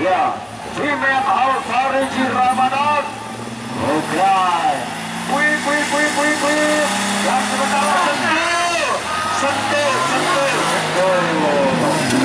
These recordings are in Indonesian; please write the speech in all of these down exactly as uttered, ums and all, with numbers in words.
Ya, Jimet Al-Fariji Ramadan. Oke. Wih, wih, wih, wih, wih. Yang sementara sentuh. Sentuh, sentuh, sentuh.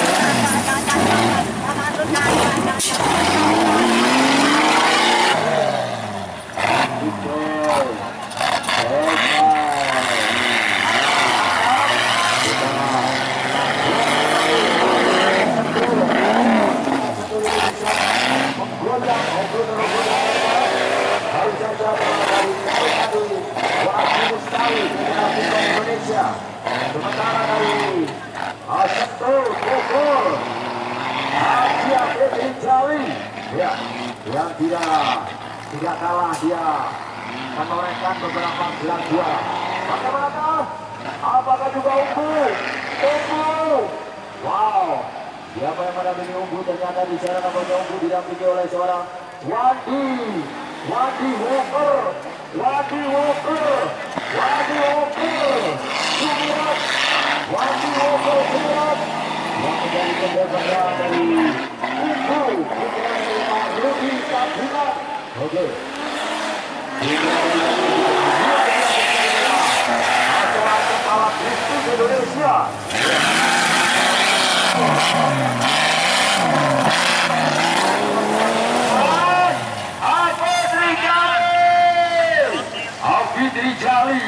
Sementara dari Asentul Bogor Asia Fitri Jawi, ya, yang tidak tidak kalah, dia menorehkan beberapa gelar juara. Bagaimana? Apakah juga unggul? Unggul! Wow! Siapa yang mendampingi unggul? Ternyata di sana namanya unggul didampingi oleh seorang Wadi Wadi Walker Wadi Walker Wadi Walker Sumirat Wadi Walker Sumirat yang menjadi pembawa dari unggul putra dari Pak Rudi Kabulat. Oke. Adalah kepala Kristus Indonesia. Fitri Jali.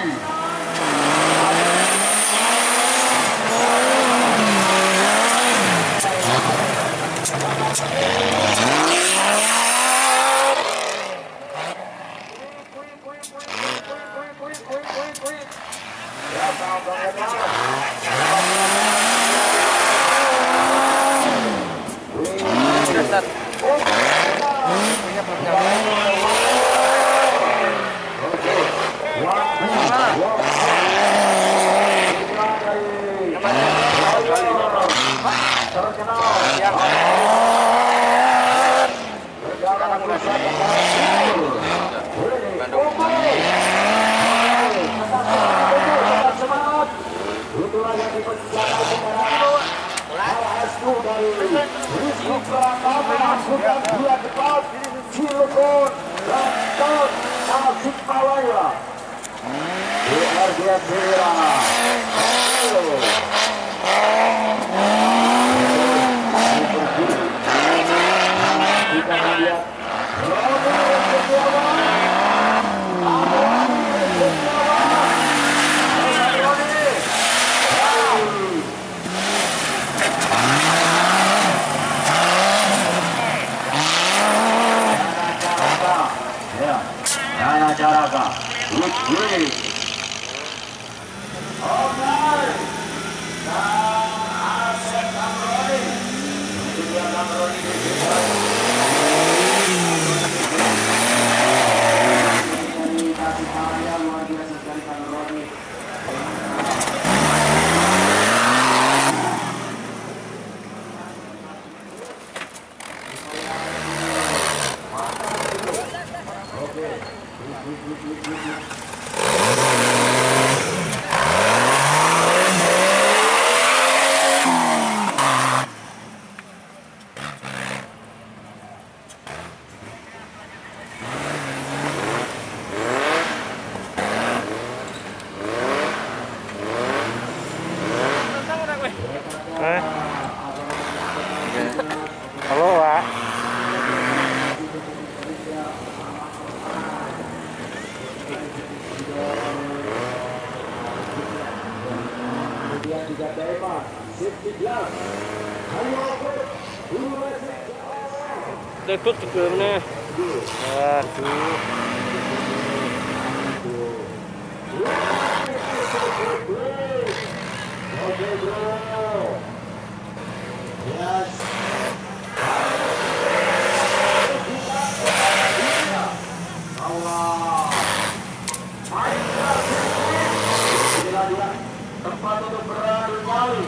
Ikut sebelumnya. Waduh. Tempat untuk beradu kali.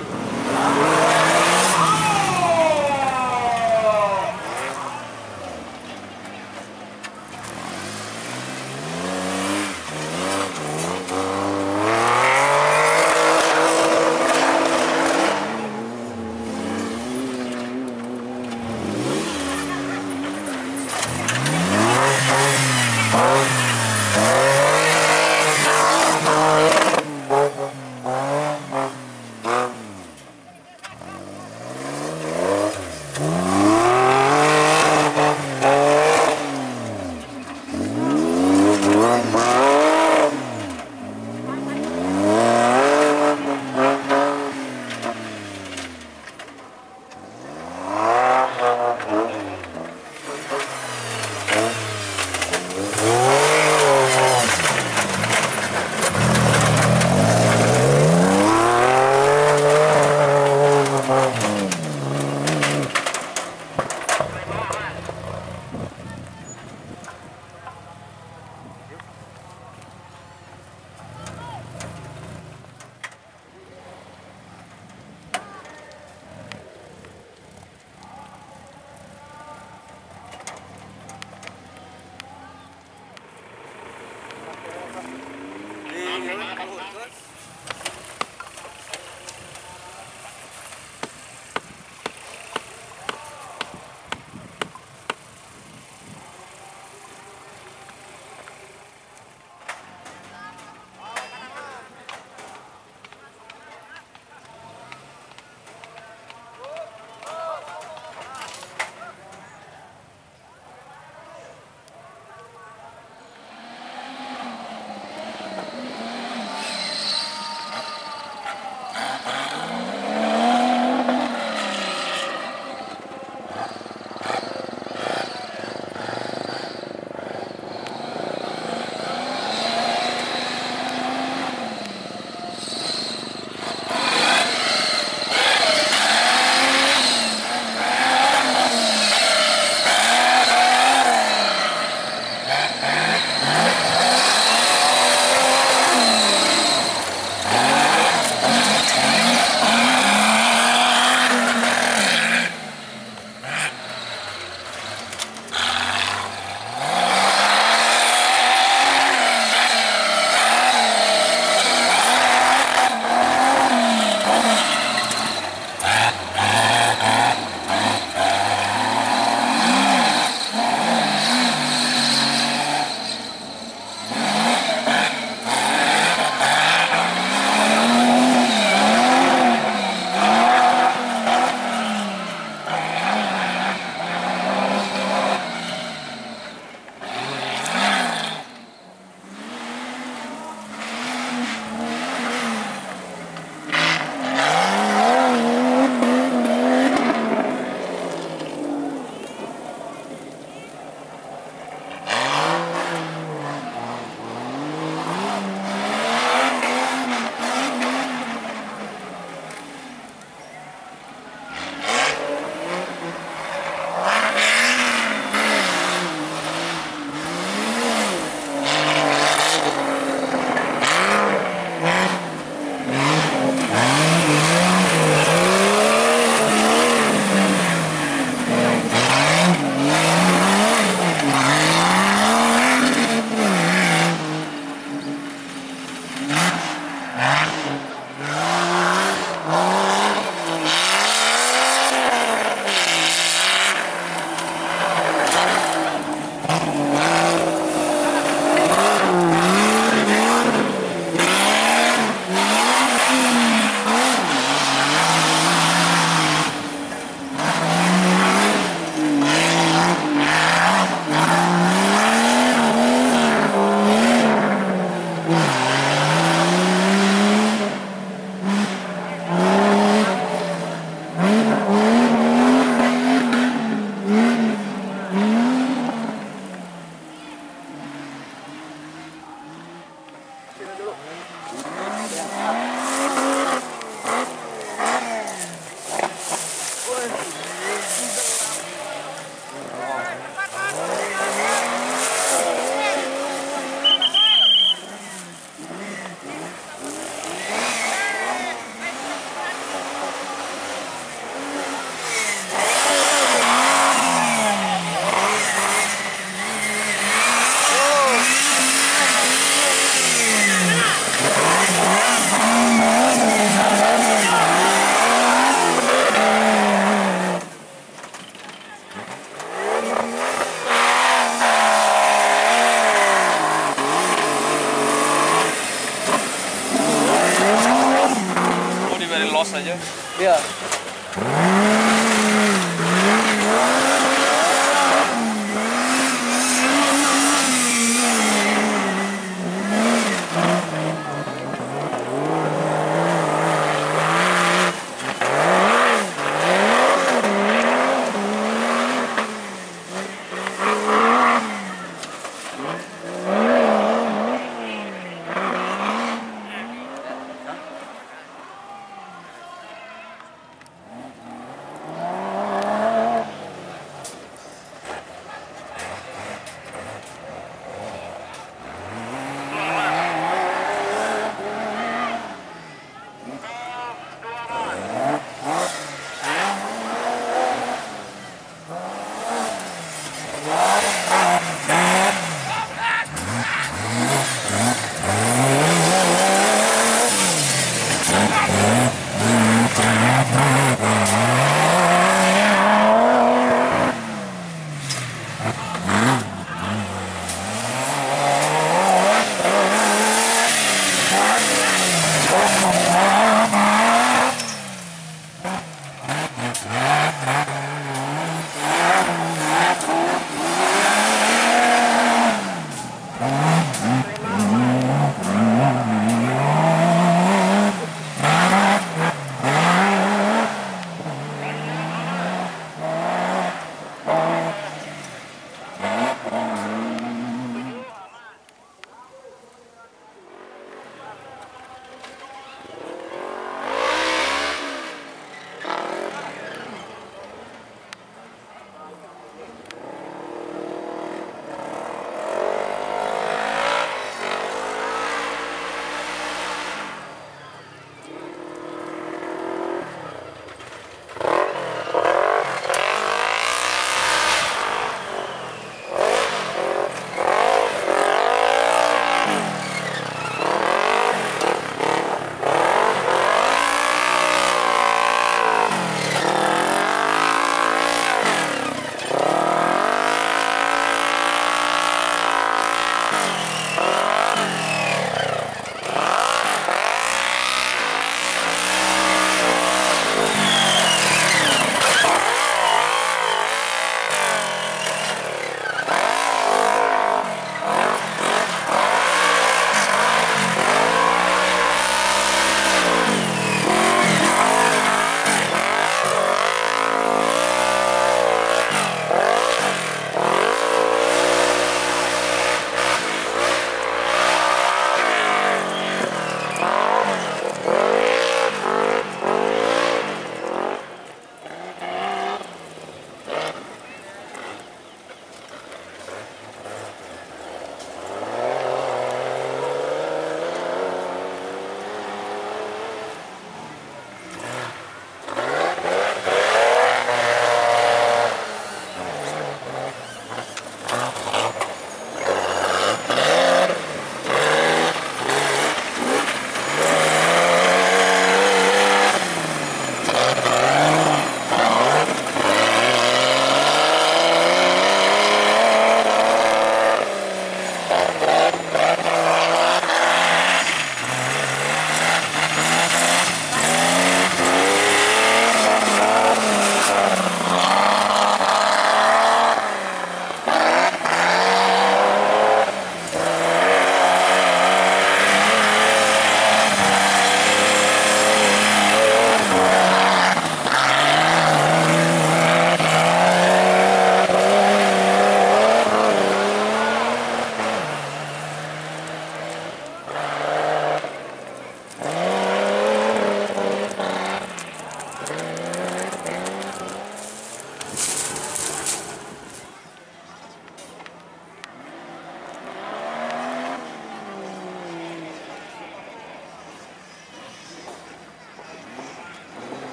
ya.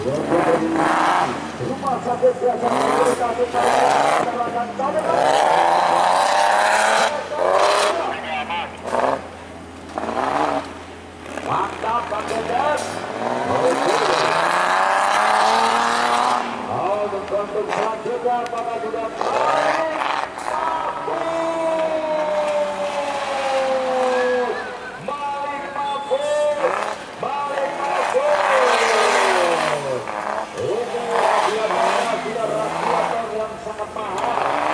Rumah sakit biasa kasih silakan cabut. Mantap Pak Jejer. Oh, untuk selanjutnya apakah sudah baik? Balik Mahfud, balik Mahfud. Ini hadiah tidak radiator yang sangat mahal.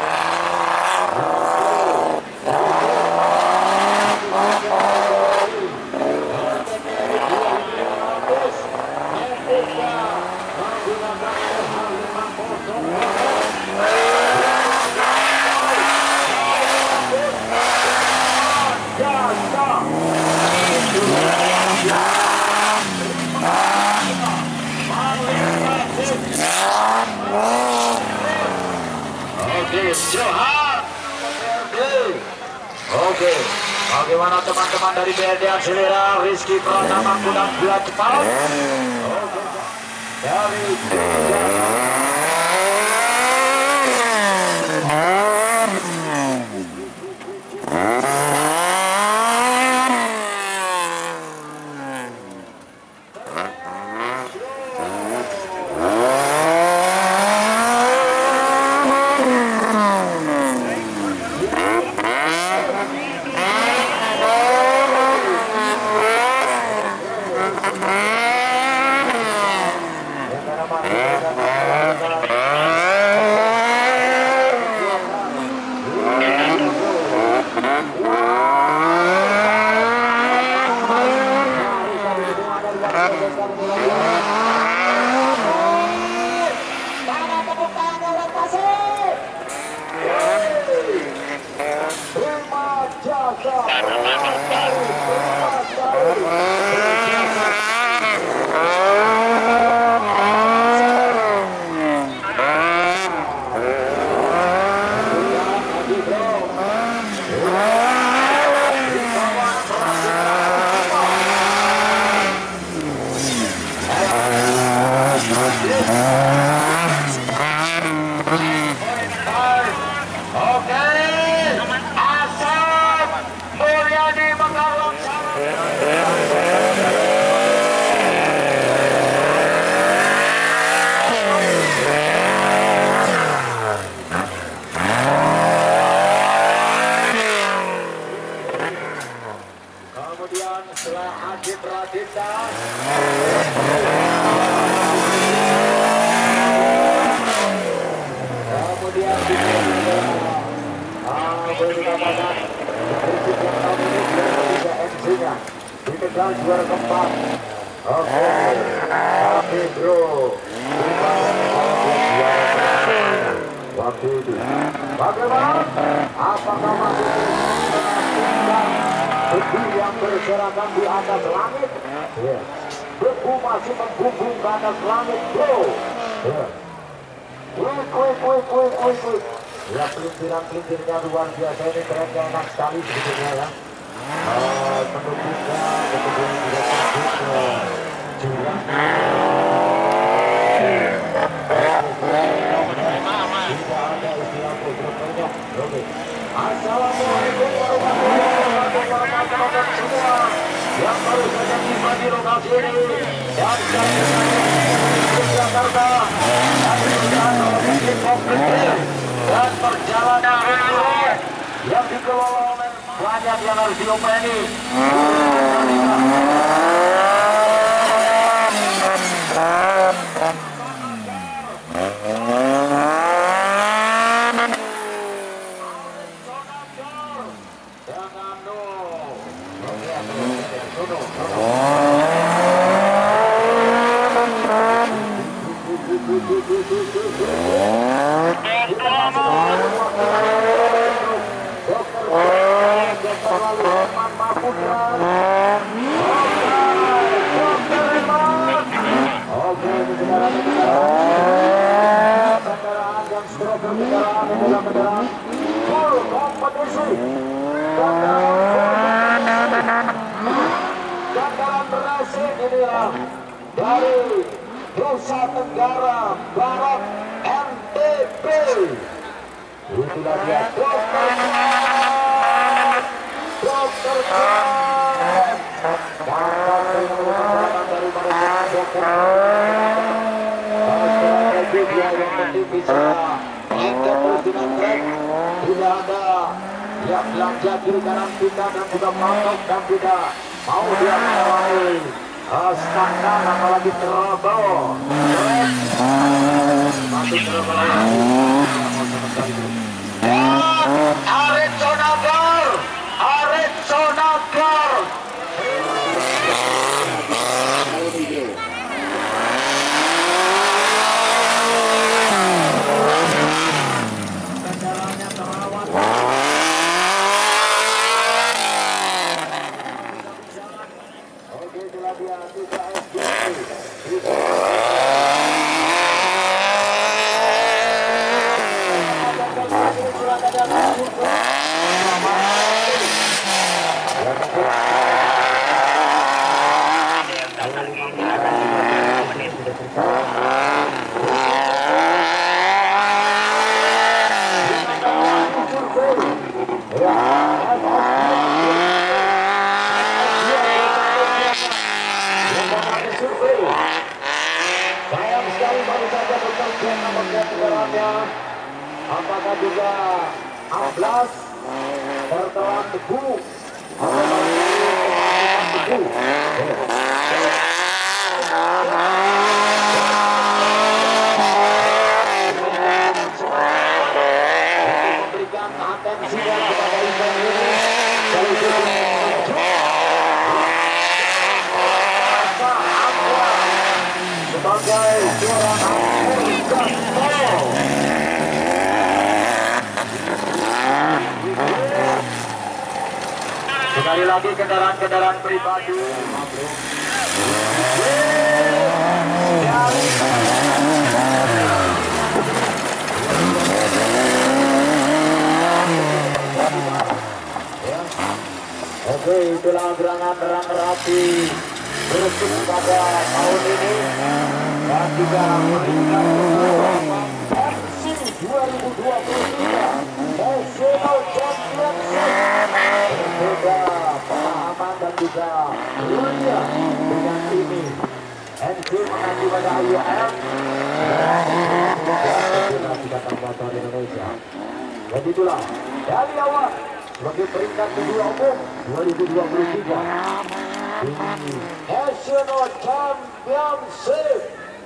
Johan B R D. Oke, bagaimana teman-teman dari B R D Akselera Rizky Pratama Kudang Bila Cepat? Oke, dari juara keempat. Oke, tapi bro, waktu itu bagaimana? Apakah masih debu yang berserakan di atas langit? Ya. Debu masih membumbung ke atas langit, bro. Ya. Wih, wih, wih, wih, wih, wih. Ya, pelintiran-pelintirnya luar biasa, ini trennya enak sekali sebetulnya ya. Uh, pendukungnya, pendukung juga sakit uh, jurang. Tidak ada istilah programnya. Oke. Assalamualaikum warahmatullahi wabarakatuh semua yang baru saja tiba di lokasi ini dan dari Jakarta dan perjalanan yang dikelola oleh banyak yang harus diopeni. Dari Nusa Tenggara Barat N T B. Itulah dia Dokter Jan, Dokter Jan. Dari mereka strategi dia yang penting bisa enter terus dengan trek. Tidak ada yang belanja kiri kanan kita dan juga masuk dan tidak mau dia melewati standar apalagi trouble. Masuk trouble lagi. Arif Sonagar, Arif Sonagar. Kendaraannya terawat. Oke, itulah dia tiga S D. Sayang sekali baru saja bekerja nomornya kendaraannya. Apakah juga amblas tertelan tebu atau barangkali tebu. Memberikan atensi kepada event ini dari sebagai juara Amerika Tol. Sekali lagi kendaraan-kendaraan pribadi. Oke, itulah gerangan terang api berikut pada tahun ini dan juga peringkat M C dua ribu dua puluh tiga National Championship. Berbeda pemahaman dan juga dunia dengan ini. N C mengacu pada I A M dan juga motor Indonesia. Jadi itulah dari awal sebagai peringkat kedua umum dua ribu dua puluh tiga. National Championship.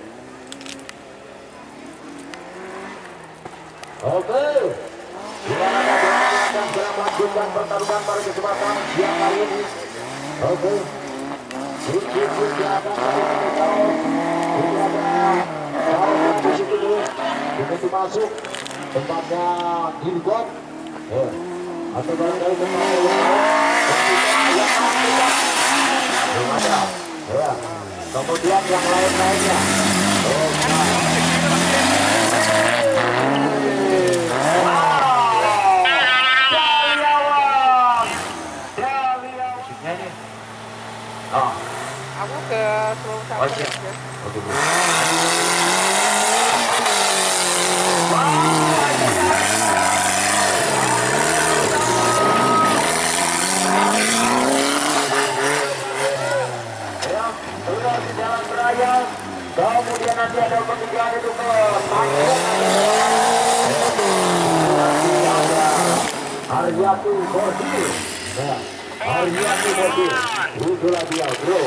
Oke, gimana kabarnya akan segera melanjutkan pertarungan pada kesempatan siang hari ini. Oke, sedikit akan kami tahu ini ada tahu yang di situ dulu begitu masuk tempatnya di got, eh, atau barangkali tempatnya yang yang belum ada, ya. Kemudian yang lain-lainnya. Oh, Aku ke Seoul oh, siap. Oke, Bu. Sudah di jalan raya, kemudian nanti ada pertigaan itu ke Tanjung. Haryati Bordir, ya, Haryati Bordir, itulah dia bro.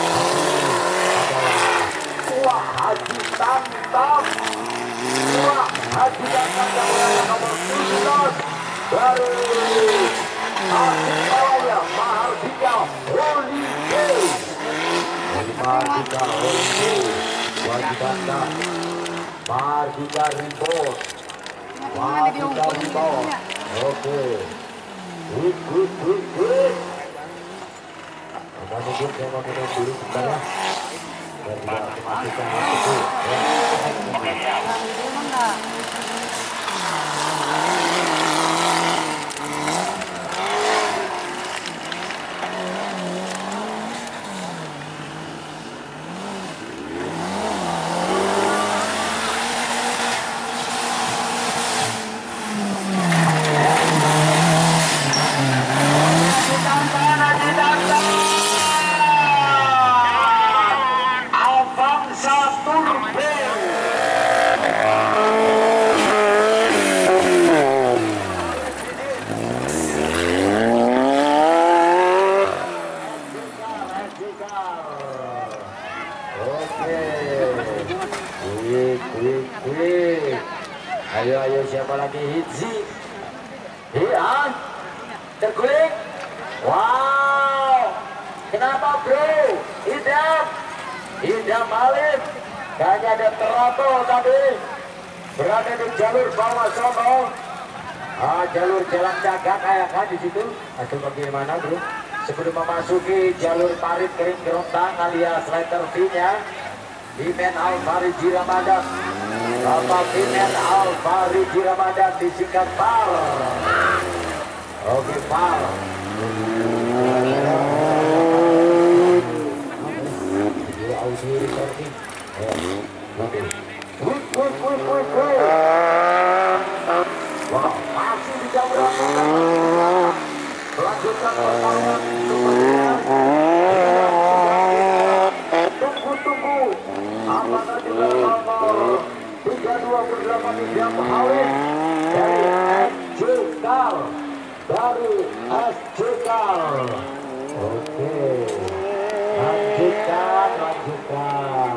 Wah, Haji Tantam, wah, Haji Tantam yang berada nomor tujuh belas dari Tasikmalaya, Mahardika Holiday. Mahardika Holiday, Wajibanda, Mahardika Ribos, Mahardika Ribos. Oke, wik wik wik wik. Kita mungkin saya mau minum dulu sebentar ya. Dan juga memastikan itu. Quick, quick, quick. Ayo, ayo, siapa lagi? Hitzi. Hian. Terkulik. Wow. Kenapa bro? Idam. Idam Alif. Kayaknya ada terato tadi. Berada di jalur bawah sono. Ah, jalur jalan dagang kayak kan di situ. Atau bagaimana bro? Sebelum memasuki jalur parit kering kerontang alias letter V-nya, Bimen Alfariji Ramadan. Bapak Bimen Alfariji Ramadan disingkat Par. Oke, Par. Audio recording. Oke. Wih, wih, wih, wih, wih. Wow, masih di jam berapa? Melanjutkan pertarungan tunggu-tunggu apakah juga nomor tiga dua delapan jam Halid dari S J Kal dari S J Kal. Oke, lanjutkan lanjutkan.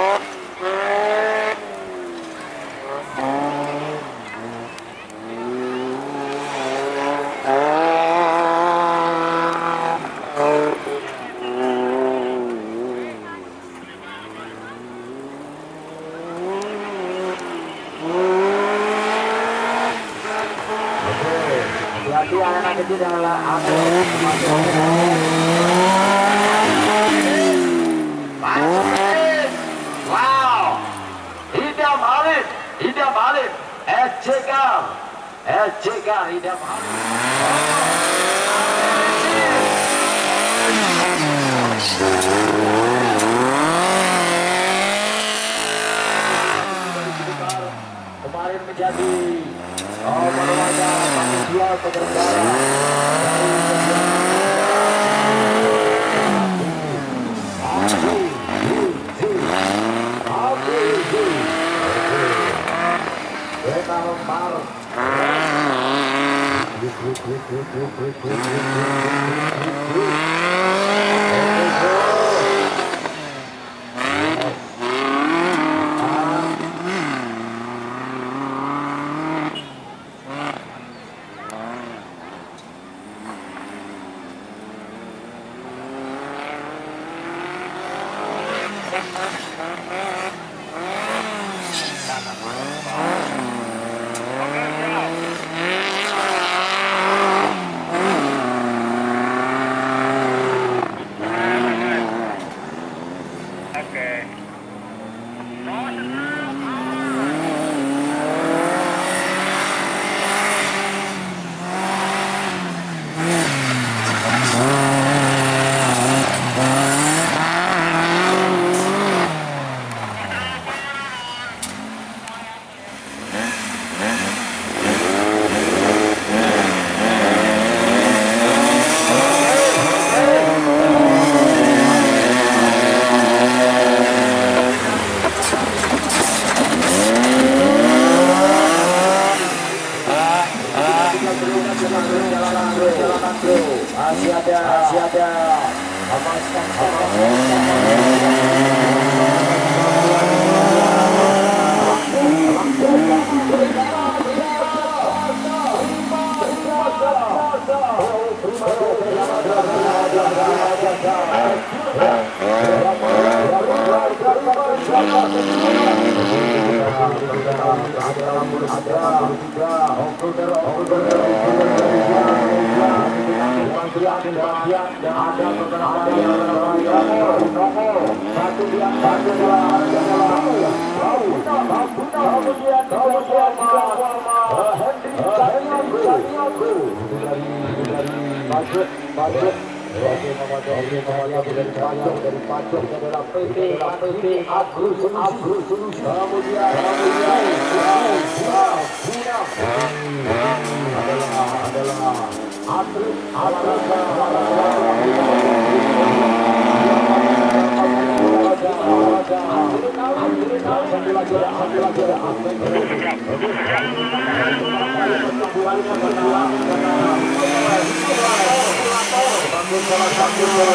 Hati-hati anak kecil adalah wow, Idam Alif, Idam Alif, S J K, S J K, Idam Alif. Kemarin menjadi oh, merupakan panitia penyelenggara masih ada masih ada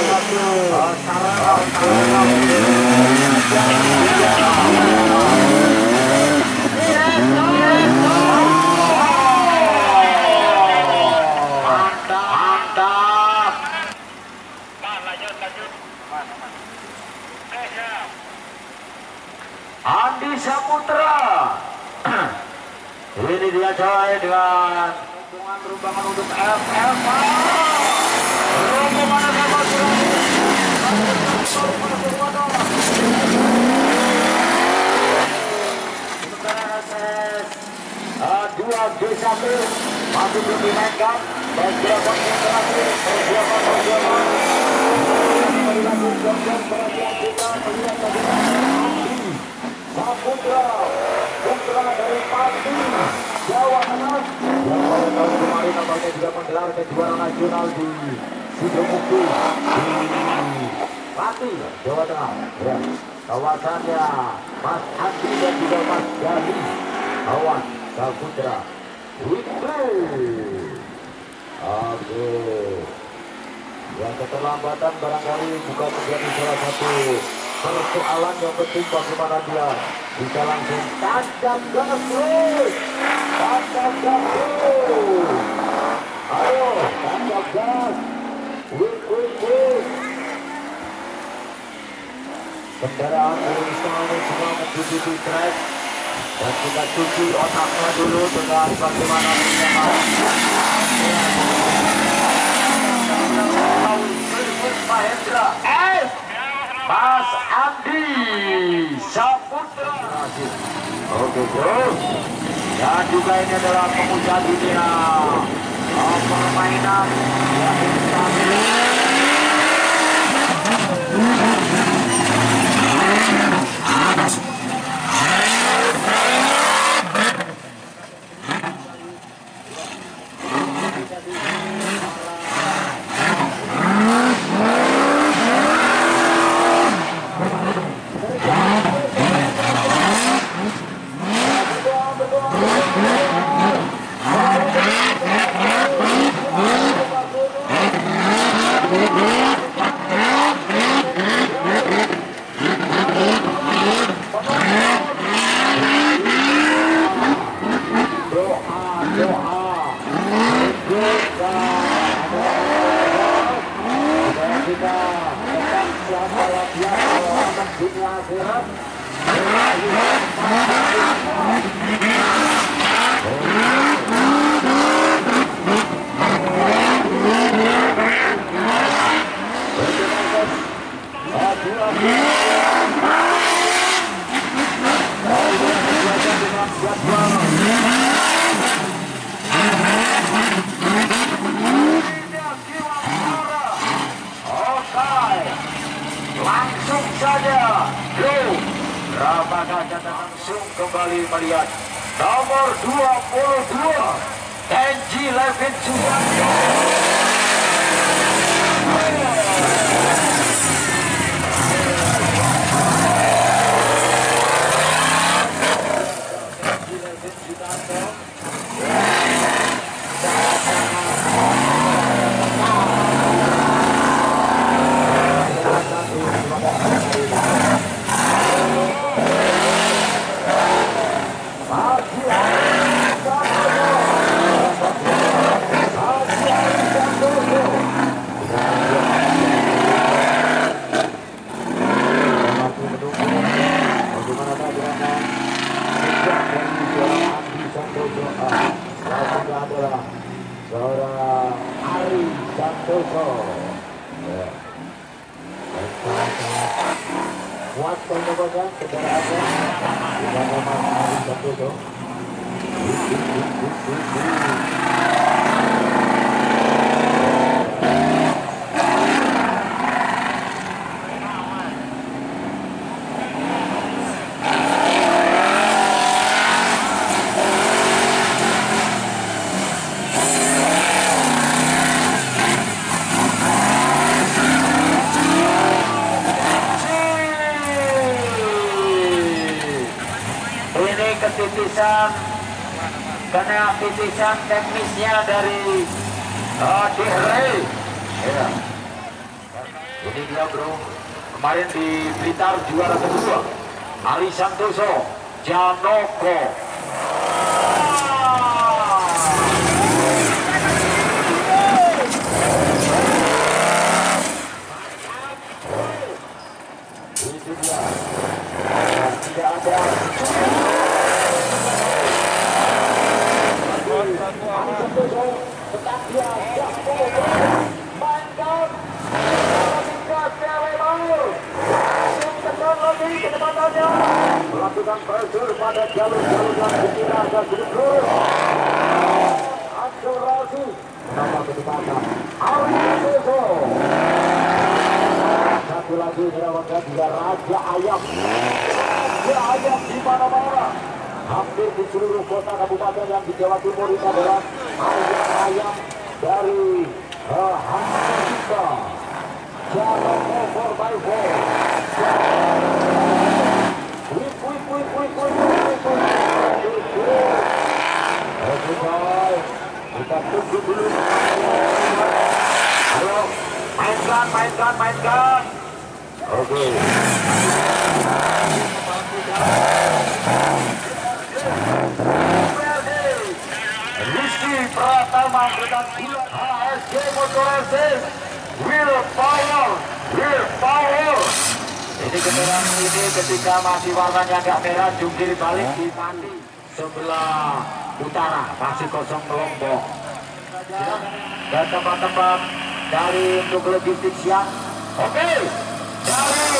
salah satu Andi Saputra. Ini dia coy dengan hitungan rumbangan untuk F F. Rumbangan F F. Dua D satu masih belum dimainkan. Persiapan konsentrasi, persiapan persiapan. Persiapan persiapan kita melihat bagaimana Andi Saputra, putra dari Pati, Jawa Tengah, yang pada tahun kemarin nampaknya juga menggelar kejuaraan nasional di Sidomukti di Pati, Jawa Tengah. Ya, kawasannya Mas Andi dan juga Mas Gali Awan Saputra. Oke, yang keterlambatan barangkali bukan menjadi salah satu persoalan, yang penting bagaimana dia bisa langsung tancap gas terus, tancap gas terus, ayo tancap gas, wih wih wih. Kendaraan Indonesia ini semua menuju di track, dan kita cuci otaknya dulu dengan bagaimana menyemak Mahendra S Mas Andi Saputra. Oke bro, dan juga ini adalah pemuda dunia permainan yang langsung saja, bro. Apakah kita langsung kembali melihat nomor dua puluh dua Kenji Levin Susanto. Seorang Ari Santoso, ya. Kuat pokoknya kendaraannya dengan nama Ari Santoso. Ketitisan, karena titisan teknisnya dari uh, Dihre. Ya. Ini dia bro, kemarin di Blitar juara kedua, Ari Santoso, Janoko. Itu dia. Tidak ada tetap dia mainkan lagi kecepatannya melakukan pressure pada jalur-jalur yang kira agak sedikit lurus akselerasi nama kecepatan Ariseso. Satu lagi dirawatkan juga Raja Ayam. Raja Ayam di mana-mana hampir di seluruh kota kabupaten yang di Jawa Timur ini adalah ayam-ayam dari uh, Hansa Jalan four by four. Wih, wih, wih, wih, wih, wih, wih. Oke guys, kita tunggu dulu. Ayo, mainkan, mainkan, mainkan. Oke. Rizky Pratama dengan bulan H S G Motor R C. Will Power, Will Power. Ini kendaraan ini ketika masih warnanya agak merah, jungkir balik di Pati sebelah utara, masih kosong kelompok. Dan tempat-tempat dari untuk logistik siang. Oke, dari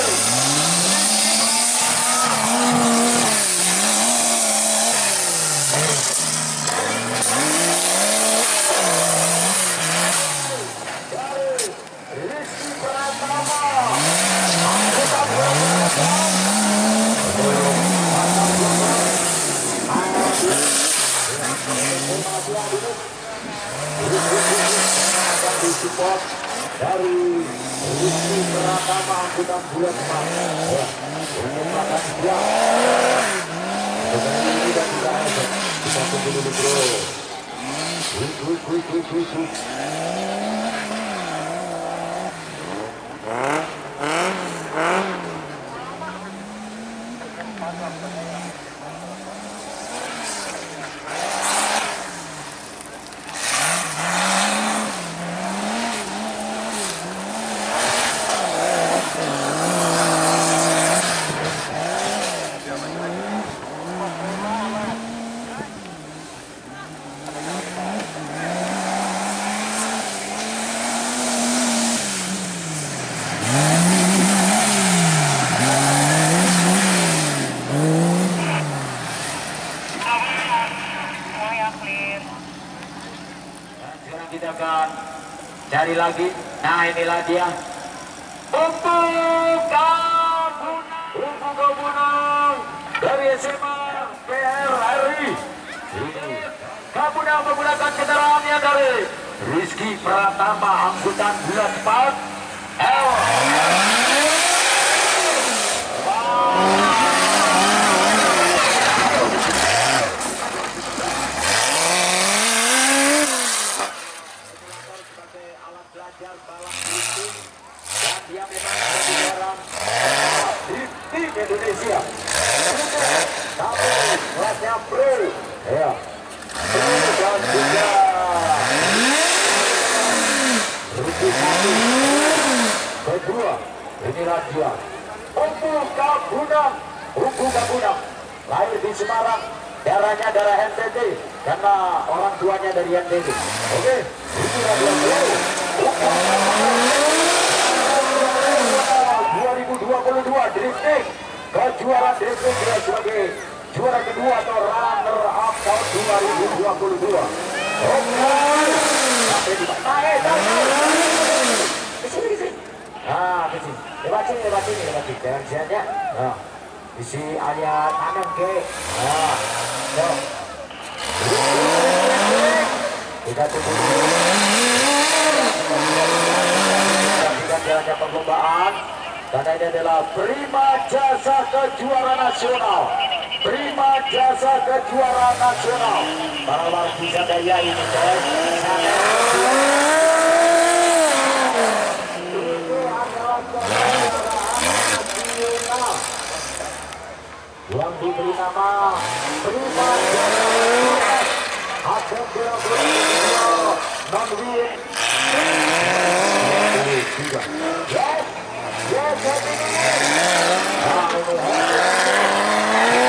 support dari Rizky Pratama angkutan bulan emas ya, untuk makan siang dengan ini dan tidak ada kita tunggu dulu bro. Wih, wih, wih, wih, wih, wih. Kita akan cari lagi. Nah, inilah dia untuk Gabunang, untuk Gabunang dari S M A P R R I. Gabunang menggunakan kendaraannya dari Rizky Pratama angkutan bulan empat L. Indonesia, tapi kelasnya pro, ya, pro dan juga rugi satu, kedua, inilah dia, Ungu Gabunang, Ungu Gabunang, lahir di Semarang, darahnya darah N T T, karena orang tuanya dari N T T. Oke, inilah dia pro, dua ribu dua puluh dua drifting. Kejuaraan drifting dia sebagai juara kedua atau runner up tahun dua ribu dua puluh dua. Oke, sampai di naik, kesini, kesini. Nah, kesini. Lewat sini, lewat sini, lewat sini. Jangan sianya. Nah, isi aliat kanan ke. Nah, so. Kita tunggu dulu. Kita jalannya perlombaan. Karena ini adalah Prima Jasa Kejuaraan Nasional. Prima Jasa Kejuaraan Nasional. Para warga daya ini guys. Ini adalah kejuaraan nasional yang diberi nama Prima Jasa ada berapa non-win juga. Yes. Yes,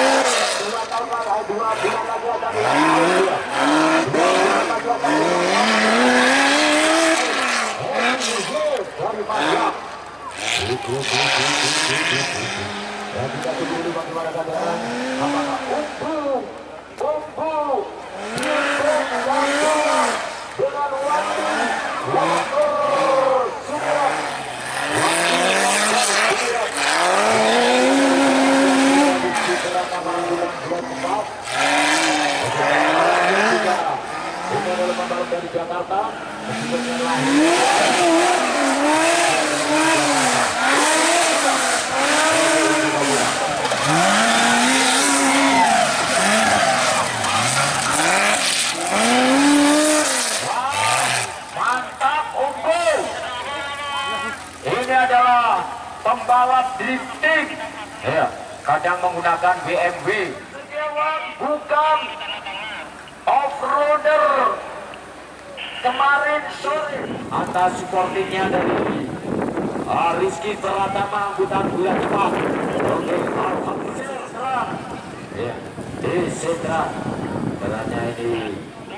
Mantap unggul. Ini adalah pembalap drifting. Ya, kadang menggunakan B M W. Bukan off-roader. Kemarin sore atas supportingnya dari uh, Rizky Pratama angkutan bulan cepat. Oke, alhamdulillah. Ya, di Setra. Caranya ini.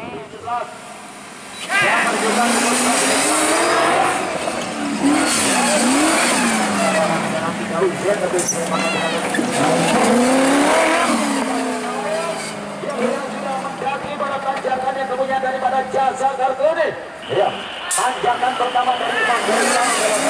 Yang berjuang tanjakan yang kemudian daripada Jasa Kartini. Ya, tanjakan pertama dari Panggarian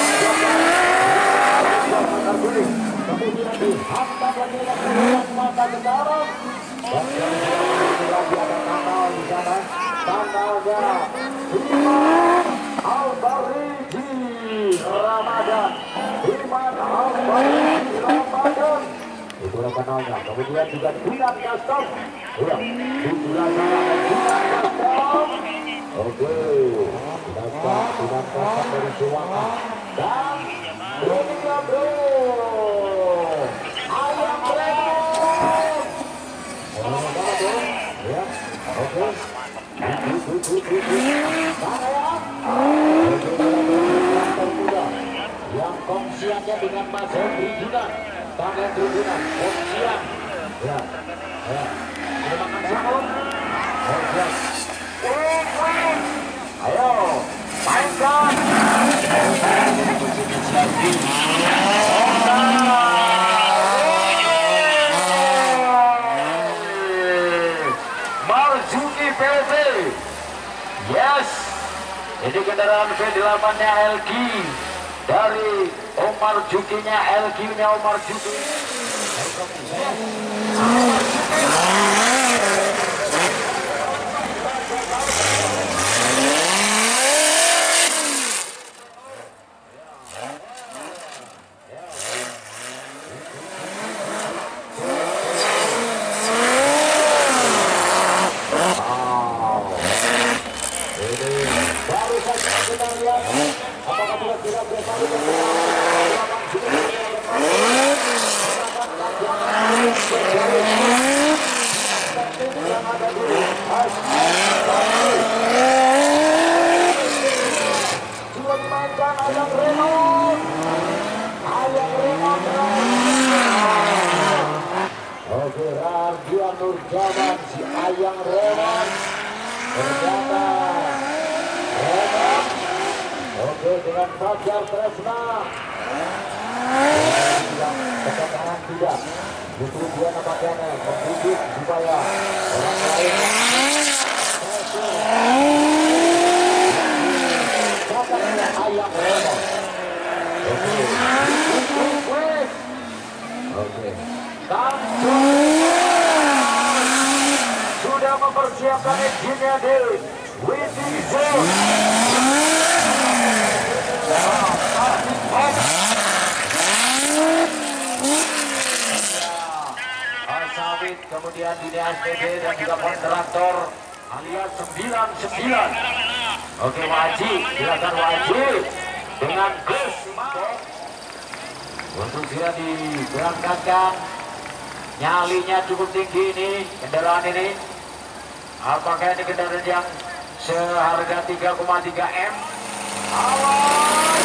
kemudian dihantam lagi dengan mata sekarang. Lagi ada kanal di sana, kanalnya Iman Albariji Ramadan. Iman Albariji Ramadan. Itulah kanalnya. Kemudian juga Dinan Custom. Ya, itulah kanalnya Dinan Custom. Oke, Dinan Custom, Dinan Custom dari Suwana. Dan ini dia bro, Ayam Lemon. Oh, mana bro? Ya, oke. Mana ya? Yang kongsiannya dengan Mas Hendri Junan. Bang Hendri Junan, kongsian. Ya, ya. Ada makan sabun. Kongsian. Ayo, mainkan. Marzuki P V. Yes. Ini kendaraan V delapan-nya L G dari Omar Jukinya, L G-nya Omar Juki. Oke, Raja Nurjaman, si Ayang Rewan ternyata Rewan. Oke, dengan Fajar Tresna tekan tangan tidak, justru dia nampaknya membujuk supaya orang lain katanya Ayang Rewan. Oke, oke, sudah mempersiapkan engine-nya di Winding Zone. Sawit, kemudian Dini S P D dan juga kontraktor alias sembilan sembilan. Oke, wajib, silakan wajib dengan bus untuk segera diberangkatkan. Nyalinya cukup tinggi ini kendaraan ini. Apakah ini kendaraan yang seharga tiga koma tiga M? Awas!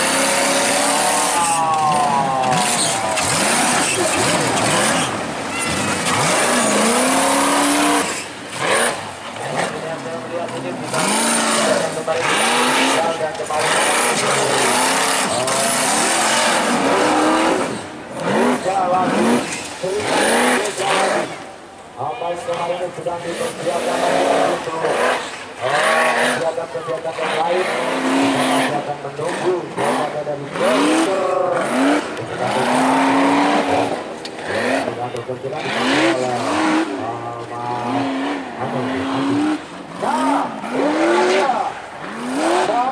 Apa yang kemarin sedang dipersiapkan untuk kegiatan-kegiatan yang lain, kita akan menunggu jawaban dari dokter. Dengan dokter kita dipanggil oleh Mas Anu. Nah, ini dia.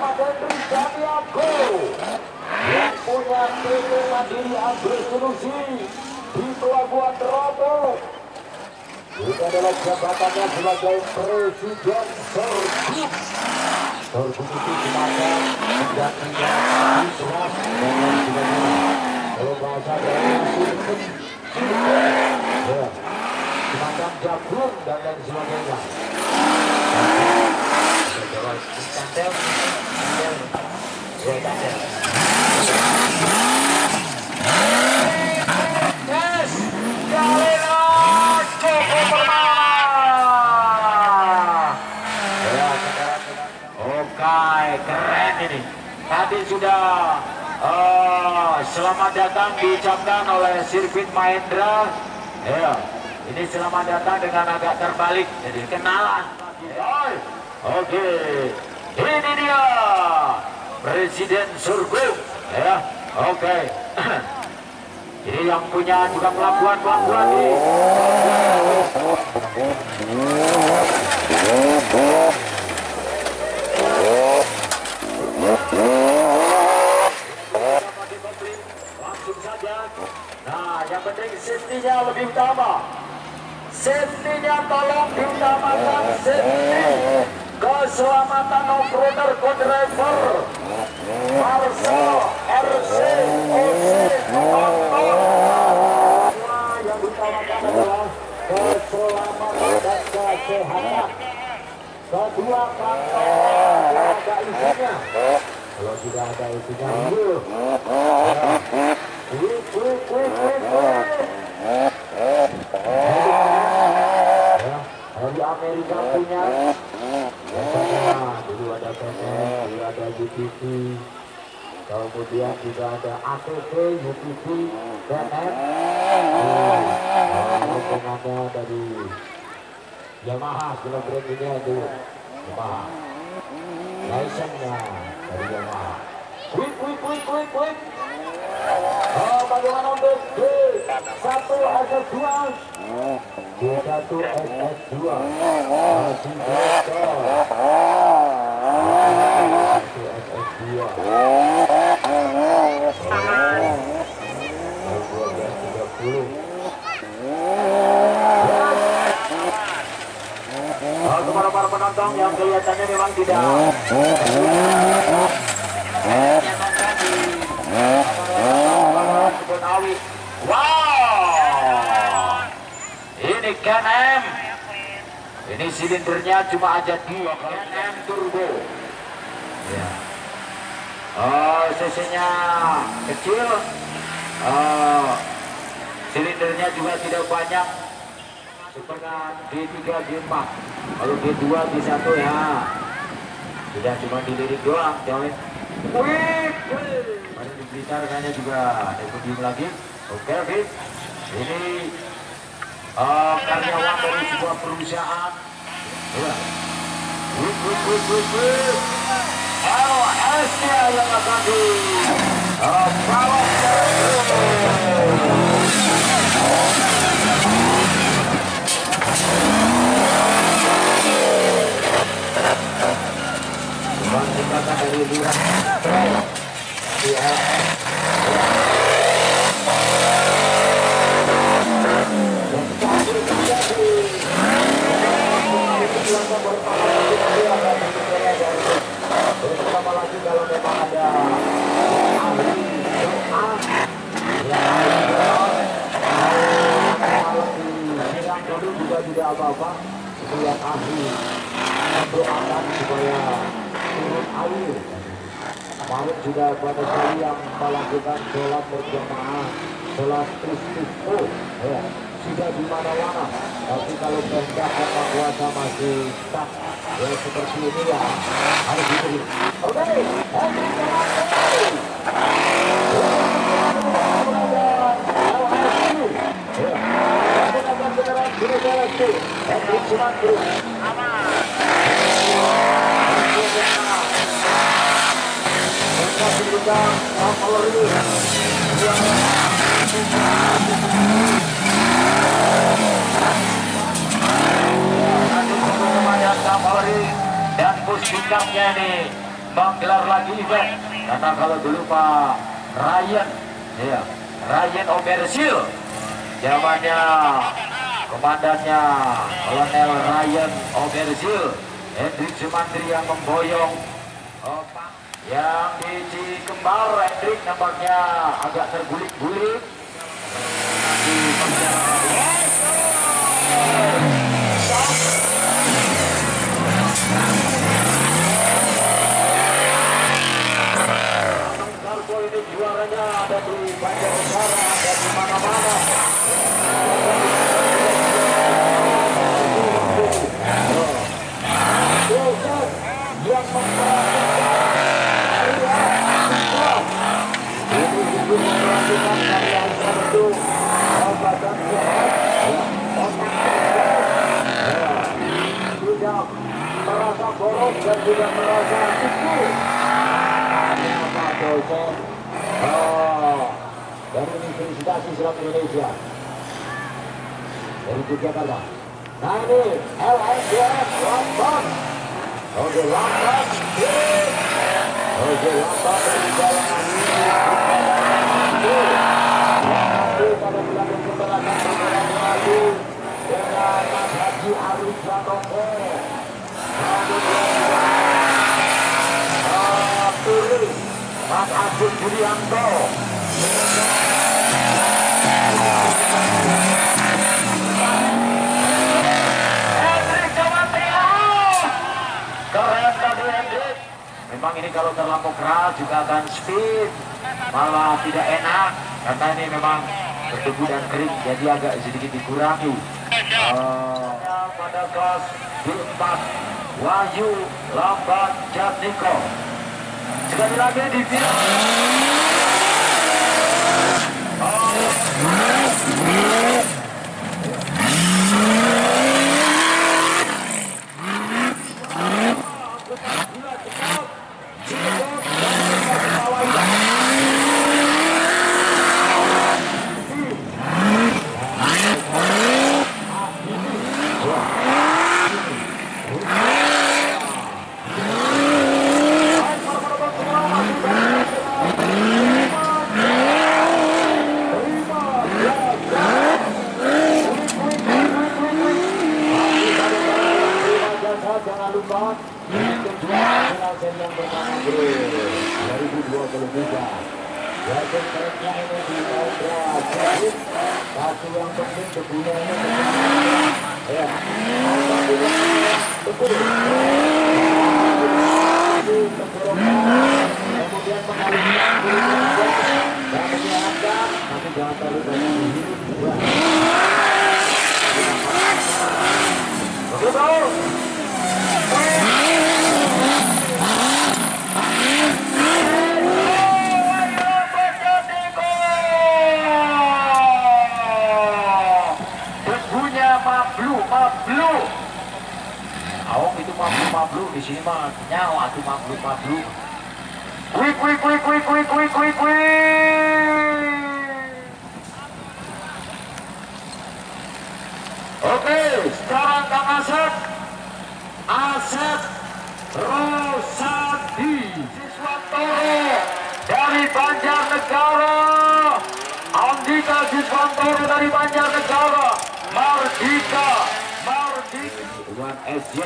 adalah jabatannya sebagai Presiden Sorghum. Sorghum itu semacam menggantinya Islam dan lain sebagainya. Kalau bahasa dari sirkus, ya, semacam jagung dan lain sebagainya. Kantel, kantel, ya kantel. Yes, Galeno cukup bermain. Ya, oke, keren ini. Tadi sudah uh, selamat datang diucapkan oleh sirkuit Mahendra. Ya, ini selamat datang dengan agak terbalik, jadi kenalan. Oke, ini dia Presiden Sorghum. Ya, oke. Ini yang punya juga pelabuhan-pelabuhan nih. Langsung saja. Nah, yang penting safety-nya lebih utama. Safety-nya tolong diutamakan. Safety, keselamatan operator co-driver Marcel R C O C yang diutamakan adalah keselamatan dan kesehatan kedua kantor ada isinya. Kalau tidak ada isinya, yuk wih wih wih wih kalau di Amerika punya biasanya dulu ada P N, dulu ada U T V, kemudian juga ada A T V, U T V, B N M. Rombongannya dari Yamaha, film brandingnya itu Yamaha, license-nya dari Yamaha. Quick, quick, quick, quick, quick. Oh, bagaimana untuk D satu S S dua? D satu S S dua masih bocor. D satu S S dua dua belas tiga puluh. Oh, kepada para penonton yang kelihatannya memang tidak wow, ini K N M. Ini silindernya cuma aja dua, K N M turbo. Ya. Oh, cc-nya kecil. Oh, silindernya juga tidak banyak. Seperti D tiga, D empat. Kalau D dua, D satu ya. Tidak cuma dilirik doang, coy. Wih, baru di Blitar kayaknya juga ada podium lagi. Oke, oke. Ini uh, karyawan dari sebuah perusahaan. Ya. Wih, wih, wih, wih, wih. L S-nya yang akan di uh, bawa Bangkitakan dari lurah trail di L S. Terutama lagi kalau memang ada ahli doa yang dulu juga tidak apa-apa, itu yang ahli mendoakan supaya turun air. Kemarin juga pada sekali yang melakukan sholat berjamaah, sholat istiqo, ya, sudah di mana-mana. Tapi kalau kehendak karena kuasa masih tak, ya seperti ini ya harus diberi. Oke, dan puspikapnya ini menggelar lagi event, karena kalau dulu Pak Ryan, ya Ryan Obersil zamannya komandannya Kolonel Ryan Oberzil, Hendrik Sumantri yang memboyong. Oh, yang di Cikembar, Hendrik nampaknya agak tergulik-gulik. Nanti Kargo ini juaranya ada di Banjarnegara, ada di mana-mana. Yang memperhatikan karya itu badan sehat, otak sehat, tidak merasa boros dan tidak merasa kuku. Apa dosen? Oh, dari Universitas Islam Indonesia, dari Yogyakarta. Nah ini L S D S Lampang. Oke, Lampang. Oke, Lampang dari jalan pada bulan Desember akan berjalan lagi dengan Mas Haji Arif Pratoko, kemudian Mas Agus Julianto, Hendrik Sumantri. Keren tadi Hendrik. Memang ini kalau terlampau keras juga akan speed, malah tidak enak karena ini memang berdebu dan kering, jadi agak sedikit dikurangi. Uh, pada kelas B empat Wahyu Lambat Jatniko. Sekali lagi di final. Jangan lupa kejuaraan Selsen yang pertama dua ribu dua puluh tiga. Wajan keretnya ini di Audra Jahit. Satu yang penting debunya ini ya. Betul. Kemudian pengalihan dan menyehatkan, tapi jangan terlalu banyak dihirup juga. Betul. Debunya mablu, mablu. Awang itu mablu, mablu. Di sini mah nyawa tuh mablu, mablu. Kui, kui, kui, kui, kui, kui, kui, kui. Oke, sekarang Kang Asep. Asep Rosadi Siswantoro dari Banjarnegara, Andika Siswantoro dari Banjarnegara, Mardika Mardika Wan S Z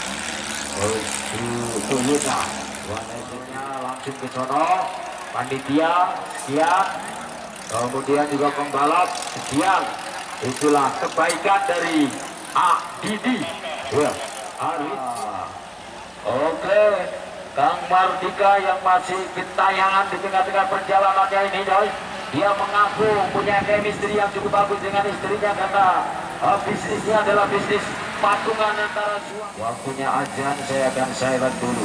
Toyota. Wan S Z-nya langsung ke sono, panitia sekian, kemudian juga pembalap sekian. Itulah kebaikan dari A Didi. Ya. Arif. Oke, Kang Mardika yang masih gentayangan di tengah-tengah perjalanannya ini, guys. Dia mengaku punya chemistry yang cukup bagus dengan istrinya karena uh, bisnisnya adalah bisnis patungan antara suami. Waktunya azan, saya akan silent dulu.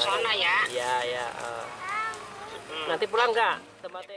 sono ya. Iya, ya. Nanti pulang nggak tempatnya?